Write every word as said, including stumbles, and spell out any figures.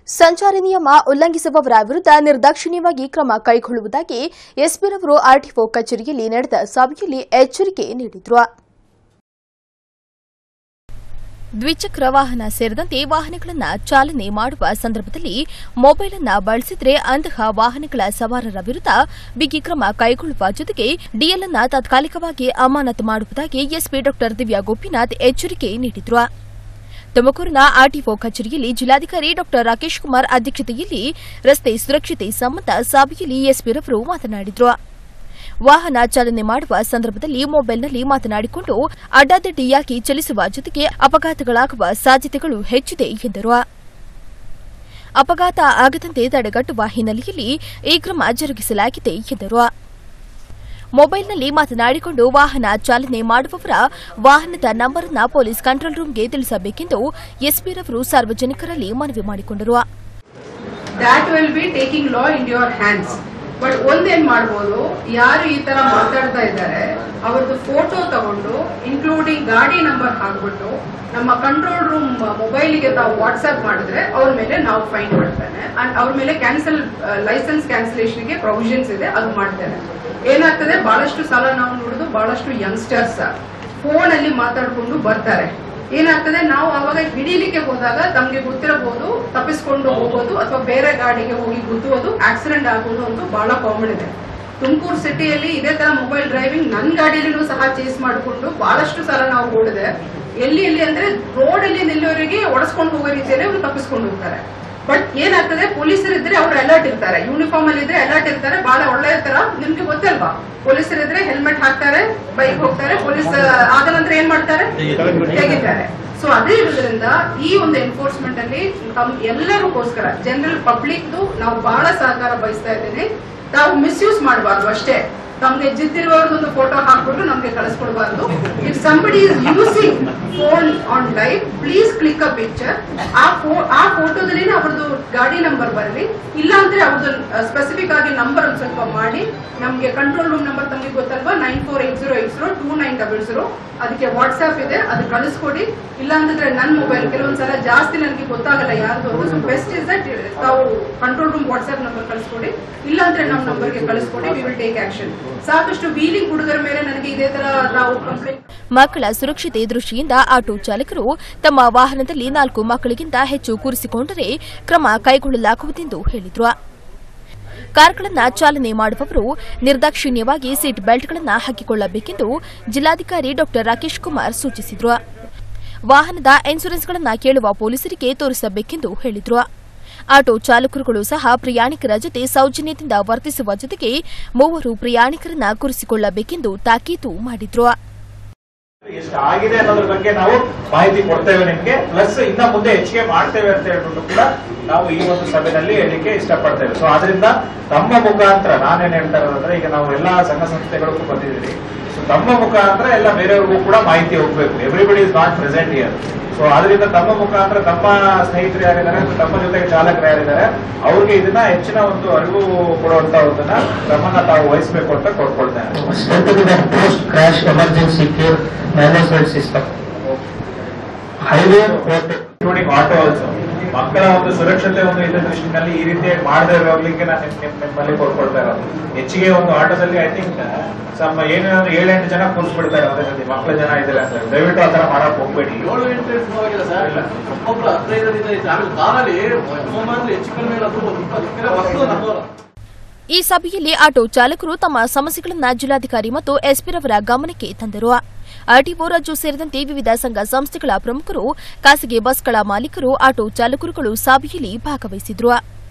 ಸಂಚಾರಿ ನಿಯಮ ಉಲ್ಲಂಘಿಸುವವರ ವಿರುದ್ಧ ನಿರ್ದಾಕ್ಷಿಣ್ಯವಾಗಿ ಕ್ರಮ ಕೈಗೊಳ್ಳುವುದಾಗಿ ಎಸ್ಪಿರವರು ಆರ್ಟಿಒ ಕಚೇರಿಯಲ್ಲಿ ನಡೆದ ಸಭೆಯಲ್ಲಿ ಎಚ್ಚರಿಕೆ ನೀಡಿದರು. ದ್ವಿಚಕ್ರ ವಾಹನ ಸೇರಿದಂತೆ ವಾಹನಗಳನ್ನು ಚಾಲನೆ ಮಾಡುವ ಸಂದರ್ಭದಲ್ಲಿ ಮೊಬೈಲ್ ಅನ್ನು ಬಳಸಿದರೆ ಅಂತಹ ವಾಹನಗಳ ಸವಾರರ ವಿರುದ್ಧ ಬಿಗಿ ಕ್ರಮ ಕೈಗೊಳ್ಳುವ ಜೊತೆಗೆ ಡಿಎಲ್ ಅನ್ನು ತಾತ್ಕಾಲಿಕವಾಗಿ ಅಮಾನತು ಮಾಡುವುದಾಗಿ ಎಸ್ಪಿ ಡಾ ದಿವ್ಯಾ ಗೋಪಿನಾಥ್ ಎಚ್ಚರಿಕೆ ನೀಡಿದರು. ತುಮಕೂರಿನ ಆರ್ಟಿಒ ಕಚೇರಿಯಲ್ಲಿ ಜಿಲ್ಲಾಧಿಕಾರಿ ಡಾ ರಾಕೇಶ್ ಕುಮಾರ್ ಅಧ್ಯಕ್ಷತೆಯಲ್ಲಿ ರಸ್ತೆ ಸುರಕ್ಷತೆ ಸಂಬಂಧ ಸಭೆಯಲ್ಲಿ ಎಸ್ಪಿರವರು ಮಾತನಾಡಿದರು. ವಾಹನ ಚಾಲನೆ ಮಾಡುವ ಸಂದರ್ಭದಲ್ಲಿ ಮೊಬೈಲ್ನಲ್ಲಿ ಮಾತನಾಡಿಕೊಂಡು ಅಡ್ಡಾದಿಡ್ಡಿಯಾಗಿ ಚಲಿಸುವ ಜೊತೆಗೆ ಅಪಘಾತಗಳಾಗುವ ಸಾಧ್ಯತೆಗಳು ಹೆಚ್ಚಿದೆ ಎಂದರು. ಅಪಘಾತ ಆಗದಂತೆ ತಡೆಗಟ್ಟುವ ಹಿನ್ನೆಲೆಯಲ್ಲಿ ಈ ಕ್ರಮ ಜರುಗಿಸಲಾಗಿದೆ ಎಂದರು. ಮೊಬೈಲ್ನಲ್ಲಿ ಮಾತನಾಡಿಕೊಂಡು ವಾಹನ ಚಾಲನೆ ಮಾಡುವವರ ವಾಹನದ ನಂಬರ್ ಅನ್ನು ಪೊಲೀಸ್ ಕಂಟ್ರೋಲ್ ರೂಂಗೆ ತಿಳಿಸಬೇಕೆಂದು ಎಸ್ಪಿರವರು ಸಾರ್ವಜನಿಕರಲ್ಲಿ ಮನವಿ ಮಾಡಿಕೊಂಡರು. ಬಟ್ ಒಂದೇನ್ ಮಾಡಬಹುದು, ಯಾರು ಈ ತರ ಮಾತಾಡ್ತಾ ಇದ್ದಾರೆ ಅವರದ್ದು ಫೋಟೋ ತಗೊಂಡು ಇನ್ಕ್ಲೂಡಿಂಗ್ ಗಾಡಿ ನಂಬರ್ ಹಾಕ್ಬಿಟ್ಟು ನಮ್ಮ ಕಂಟ್ರೋಲ್ ರೂಮ್ ಮೊಬೈಲ್ಗೆ ತಾವು ವಾಟ್ಸ್ಆಪ್ ಮಾಡಿದ್ರೆ ಅವ್ರ ಮೇಲೆ ನಾವು ಫೈನ್ ಮಾಡ್ತೇನೆ ಅಂಡ್ ಅವ್ರ ಮೇಲೆ ಕ್ಯಾನ್ಸಲ್ ಲೈಸೆನ್ಸ್ ಕ್ಯಾನ್ಸಲೇಷನ್ಗೆ ಪ್ರೊವಿಷನ್ಸ್ ಇದೆ, ಅದು ಮಾಡ್ತೇನೆ. ಏನಾಗ್ತದೆ, ಬಹಳಷ್ಟು ಸಲ ನಾವು ನೋಡುದು ಬಹಳಷ್ಟು ಯಂಗ್ಸ್ಟರ್ಸ್ ಫೋನ್ ಅಲ್ಲಿ ಮಾತಾಡ್ಕೊಂಡು ಬರ್ತಾರೆ. ಏನಾಗ್ತದೆ, ನಾವು ಅವಾಗ ಹಿಡೀಲಿಕ್ಕೆ ಹೋದಾಗ ತಮ್ಗೆ ಗೊತ್ತಿರಬಹುದು ತಪ್ಪಿಸ್ಕೊಂಡು ಹೋಗೋದು ಅಥವಾ ಬೇರೆ ಗಾಡಿಗೆ ಹೋಗಿ ಗುದ್ದುವುದು, ಆಕ್ಸಿಡೆಂಟ್ ಆಗೋದು ಅಂತೂ ಬಹಳ ಕಾಮನ್ ಇದೆ. ತುಮಕೂರು ಸಿಟಿಯಲ್ಲಿ ಇದೇ ತರ ಮೊಬೈಲ್ ಡ್ರೈವಿಂಗ್ ನನ್ನ ಗಾಡಿಯಲ್ಲೂ ಸಹ ಚೇಸ್ ಮಾಡಿಕೊಂಡು ಬಹಳಷ್ಟು ಸಲ ನಾವು ನೋಡಿದೆ. ಎಲ್ಲಿ ಎಲ್ಲಿ ಅಂದ್ರೆ ರೋಡ್ ಅಲ್ಲಿ ನಿಲ್ಲೋರಿಗೆ ಒಡಿಸ್ಕೊಂಡು ಹೋಗೋ ರೀತಿಯಲ್ಲಿ ಅವರು ತಪ್ಪಿಸ್ಕೊಂಡು ಹೋಗ್ತಾರೆ. ಬಟ್ ಏನಾಗ್ತದೆ, ಪೊಲೀಸರಿದ್ರೆ ಅವ್ರು ಅಲರ್ಟ್ ಇರ್ತಾರೆ, ಯೂನಿಫಾರ್ಮ್ ಅಲ್ಲಿ ಇದ್ರೆ ಅಲರ್ಟ್ ಇರ್ತಾರೆ, ಬಹಳ ಒಳ್ಳೆಯ ತರ. ನಿಮ್ಗೆ ಗೊತ್ತಲ್ವಾ, ಪೊಲೀಸರಿದ್ರೆ ಹೆಲ್ಮೆಟ್ ಹಾಕ್ತಾರೆ, ಬೈಕ್ ಹೋಗ್ತಾರೆ, ಪೊಲೀಸ್ ಆದ ನಂತರ ಏನ್ ಮಾಡ್ತಾರೆ, ತೆಗಿತಾರೆ. ಸೊ ಅದೇ ಇರೋದ್ರಿಂದ ಈ ಒಂದು ಎನ್ಫೋರ್ಸ್ಮೆಂಟ್ ಅಲ್ಲಿ ಎಲ್ಲರಿಗೋಸ್ಕರ ಜನರಲ್ ಪಬ್ಲಿಕ್ ನಾವು ಬಹಳ ಸಹಕಾರ ಬಯಸ್ತಾ ಇದ್ದೇನೆ. ತಾವು ಮಿಸ್ಯೂಸ್ ಮಾಡಬಾರ್ದು ಅಷ್ಟೇ. ನಮ್ಗೆ ಜಿದ್ದಿರುವವ್ರದೊಂದು ಫೋಟೋ ಹಾಕ್ಬಿಟ್ಟು ನಮ್ಗೆ ಕಳಿಸ್ಕೊಡ್ಬಾರ್ದು. If somebody is using phone on live, please click a picture. ಆ ಆ ಫೋಟೋದಲ್ಲಿ ಅವ್ರದ್ದು ಗಾಡಿ ನಂಬರ್ ಬರಲಿ, ಇಲ್ಲ ಅಂದ್ರೆ ಅವ್ರದ್ದು ಸ್ಪೆಸಿಫಿಕ್ ಆಗಿ ನಂಬರ್ ಒಂದು ಸ್ವಲ್ಪ ಮಾಡಿ ನಮ್ಗೆ ಕಂಟ್ರೋಲ್ ರೂಮ್ ನಂಬರ್ ತಮಗೆ ಗೊತ್ತಲ್ವಾ, nine four eight zero eight zero two nine double zero ಅದಕ್ಕೆ ವಾಟ್ಸ್ಆಪ್ ಇದೆ, ಅದು ಕಳಿಸ್ಕೊಡಿ. ಇಲ್ಲ ಅಂತಂದ್ರೆ ನನ್ನ ಮೊಬೈಲ್ ಕೆಲವೊಂದ್ಸಲ ಜಾಸ್ತಿ ನನಗೆ ಗೊತ್ತಾಗಲ್ಲ ಯಾರ್ದು, ಸೊ ಬೆಸ್ಟ್ ಇಸ್ ದಟ್ ತಾವು ಕಂಟ್ರೋಲ್ ರೂಮ್ ವಾಟ್ಸ್ಆಪ್ ನಂಬರ್ ಕಳಿಸ್ಕೊಡಿ, ಇಲ್ಲ ಅಂದ್ರೆ ನಮ್ಮ ನಂಬರ್ಗೆ ಕಳಿಸ್ಕೊಡಿ, ವಿ ವಿಲ್ ಟೇಕ್ ಆಕ್ಷನ್. ಸಾಕಷ್ಟು ವೀಲಿಂಗ್ ಹುಡುಗರ ಮೇಲೆ ನನಗೆ ಇದೇ ತರ ನಾವು ಕಂಪ್ಲೇಂಟ್. ಮಕ್ಕಳ ಸುರಕ್ಷತೆ ದೃಷ್ಟಿಯಿಂದ ಆಟೋ ಚಾಲಕರು ತಮ್ಮ ವಾಹನದಲ್ಲಿ ನಾಲ್ಕು ಮಕ್ಕಳಿಗಿಂತ ಹೆಚ್ಚು ಕೂರಿಸಿಕೊಂಡರೆ ಕ್ರಮ ಕೈಗೊಳ್ಳಲಾಗುವುದೆಂದು ಹೇಳಿದರು. ಕಾರ್ಗಳನ್ನು ಚಾಲನೆ ಮಾಡುವವರು ನಿರ್ದಾಕ್ಷಿಣ್ಯವಾಗಿ ಸೀಟ್ ಬೆಲ್ಟ್ಗಳನ್ನು ಹಾಕಿಕೊಳ್ಳಬೇಕೆಂದು ಜಿಲ್ಲಾಧಿಕಾರಿ ಡಾ ರಾಕೇಶ್ ಕುಮಾರ್ ಸೂಚಿಸಿದರು. ವಾಹನದ ಇನ್ಶೂರೆನ್ಸ್ಗಳನ್ನು ಕೇಳುವ ಪೊಲೀಸರಿಗೆ ತೋರಿಸಬೇಕೆಂದು ಹೇಳಿದರು. ಆಟೋ ಚಾಲಕರುಗಳು ಸಹ ಪ್ರಯಾಣಿಕರ ಜೊತೆ ಸೌಜನ್ಯದಿಂದ ವರ್ತಿಸುವ ಜೊತೆಗೆ ಮೂವರು ಪ್ರಯಾಣಿಕರನ್ನ ಕೂರಿಸಿಕೊಳ್ಳಬೇಕೆಂದು ತಾಕೀತು ಮಾಡಿದ್ರು. ಎಷ್ಟಾಗಿದೆ ಅನ್ನೋದ್ರ ಬಗ್ಗೆ ನಾವು ಮಾಹಿತಿ ಕೊಡ್ತೇವೆ ನಿಮ್ಗೆ, ಪ್ಲಸ್ ಇನ್ನ ಮುಂದೆ ಹೆಚ್ಚಿಗೆ ಮಾಡ್ತೇವೆ ಅಂತ ಹೇಳ್ಬಿಟ್ಟು ಕೂಡ ನಾವು ಈ ಒಂದು ಸಭೆಯಲ್ಲಿ ಹೇಳಲಿಕ್ಕೆ ಇಷ್ಟಪಡ್ತೇವೆ. ಸೊ ಆದ್ರಿಂದ ತಮ್ಮ ಮುಖಾಂತರ ನಾನೇನ್ ಹೇಳ್ತಾ ಇರೋದಂದ್ರೆ, ಈಗ ನಾವು ಎಲ್ಲಾ ಸಂಘ ಸಂಸ್ಥೆಗಳಿಗೂ ಬಂದಿದ್ದೀವಿ. ಸೊ ತಮ್ಮ ಮುಖಾಂತರ ಎಲ್ಲ ಬೇರೆಯವ್ರಿಗೂ ಕೂಡ ಮಾಹಿತಿ ಹೋಗ್ಬೇಕು. Everybody is not present here. So ಆದ್ರಿಂದ ತಮ್ಮ ಮುಖಾಂತರ ತಮ್ಮ ಸ್ನೇಹಿತರು ಯಾರಿದ್ದಾರೆ, ತಮ್ಮ ಜೊತೆಗೆ ಚಾಲಕರು ಯಾರಿದ್ದಾರೆ, ಅವ್ರಿಗೆ ಇದನ್ನ ಹೆಚ್ಚಿನ ಒಂದು ಅರಿವು ಕೊಡುವಂತ ಒಂದನ್ನ ಕ್ರಮನ ತಾವು ವಹಿಸಬೇಕು ಅಂತ ಕೊಡ್ಕೊಳ್ತೇನೆ. Post crash emergency care management system, highway including auto also. ಮಕ್ಕಳ ಒಂದು ಸುರಕ್ಷತೆ ಒಂದು ಇದ್ರ ದೃಷ್ಟಿನಲ್ಲಿ ಈ ರೀತಿ ಮಾಡದೇ ಹೋಗ್ಲಿಕ್ಕೆ ನಾನು ನಿಮ್ಮಲ್ಲಿ ಕೊಡ್ಕೊಳ್ತಾ ಇರೋದು. ಹೆಚ್ಚಿಗೆ ಒಂದು ಆಟೋದಲ್ಲಿ ಐ ಥಿಂಕ್ ಸಮ ಏನೇನಂದ್ರೆ ಏಳೆಂಟು ಜನ ಕೂರಿಸ್ಬಿಡ್ತಾರೆ, ಅದೇ ಸತಿ ಮಕ್ಕಳ ಜನ ಇದ್ದಾರೆ ಅಂತ. ದಯವಿಟ್ಟು ಆ ತರ ಮಾಡಕ್ ಹೋಗ್ಬೇಡಿ. ಏಳು ಎಂಟು ಸರ್, ಒಬ್ಬೊಬ್ರು ಹದಿನೈದರಿಂದ ಆಮೇಲೆ ಕಾರಲ್ಲಿ ಹೆಚ್ಚು ಕಡಿಮೆ ಈ ಸಭೆಯಲ್ಲಿ ಆಟೋ ಚಾಲಕರು ತಮ್ಮ ಸಮಸ್ಯೆಗಳನ್ನು ಜಿಲ್ಲಾಧಿಕಾರಿ ಮತ್ತು ಎಸ್ಪಿರವರ ಗಮನಕ್ಕೆ ತಂದರು. ಆರ್ಟಿಒ ರಾಜು ಸೇರಿದಂತೆ ವಿವಿಧ ಸಂಘ ಸಂಸ್ಥೆಗಳ ಪ್ರಮುಖರು, ಖಾಸಗಿ ಬಸ್ಗಳ ಮಾಲೀಕರು, ಆಟೋ ಚಾಲಕರುಗಳು ಸಭೆಯಲ್ಲಿ ಭಾಗವಹಿಸಿದ್ರು.